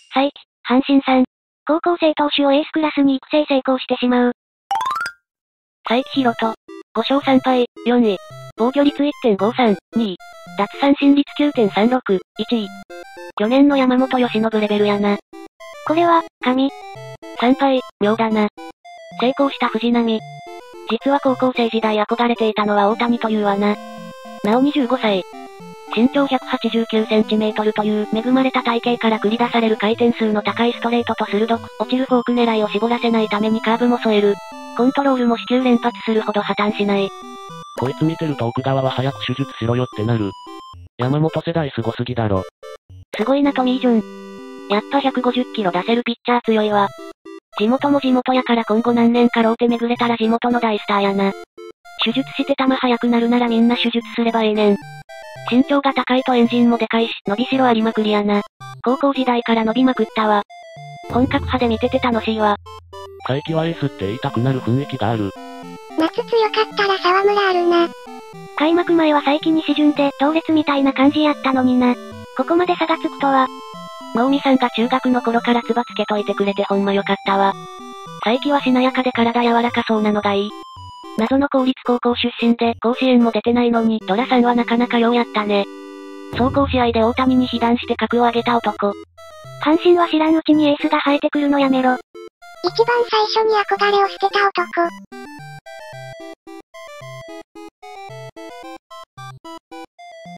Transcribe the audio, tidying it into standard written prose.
才木、阪神さん。高校生投手をエースクラスに育成成功してしまう。 才木博人。5勝3敗、4位。防御率 1.53、2位。奪三振率 9.36、1位。去年の山本由伸レベルやな。 これは、神。 3敗、妙だな。成功した藤浪。実は高校生時代憧れていたのは大谷というわな。なお25歳。身長189センチメートルという恵まれた体型から繰り出される回転数の高いストレートと鋭く落ちるフォーク狙いを絞らせないためにカーブも添える。コントロールも四球連発するほど破綻しない。 こいつ見てると奥川は早く手術しろよってなる。山本世代すごすぎだろ。 すごいなトミー・ジョン。やっぱ150キロ出せるピッチャー強いわ。地元も地元やから今後何年かローテ巡れたら地元の大スターやな。手術して球速くなるならみんな手術すればええねん。身長が高いとエンジンもでかいし、伸びしろありまくりやな。高校時代から伸びまくったわ。本格派で見てて楽しいわ。 才木はエースって言いたくなる雰囲気がある。 夏強かったら沢村あるな。開幕前は才木に四巡で同列みたいな感じやったのにな。ここまで差がつくとは。 もうみさんが中学の頃からつばつけといてくれてほんまよかったわ。才木はしなやかで体柔らかそうなのがいい。謎の公立高校出身で甲子園も出てないのにドラさんはなかなかようやったね。壮行試合で大谷に被弾して格を上げた男。 阪神は知らんうちにエースが生えてくるのやめろ。一番最初に憧れを捨てた男。